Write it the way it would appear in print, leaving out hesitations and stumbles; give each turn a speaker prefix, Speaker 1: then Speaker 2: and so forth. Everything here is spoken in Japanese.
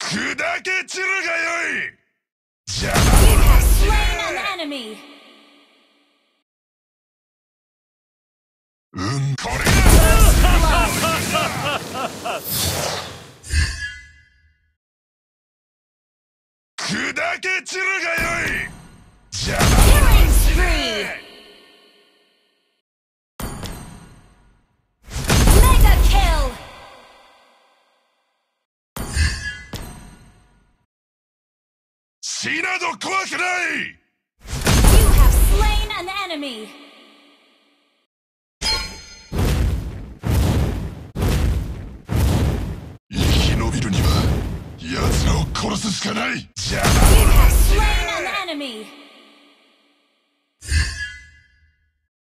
Speaker 1: 砕け散るがよい。邪
Speaker 2: You
Speaker 1: 魔
Speaker 2: have
Speaker 1: 者
Speaker 2: slain an enemy.
Speaker 1: これだ。砕け散るがよい。邪魔
Speaker 2: Killing spree. Mega kill.
Speaker 1: 死など怖くない。
Speaker 2: You have slain an enemy.
Speaker 1: 生き延びるには奴らを殺すしかない。邪
Speaker 2: You
Speaker 1: 魔
Speaker 2: have
Speaker 1: 者
Speaker 2: slain an enemy.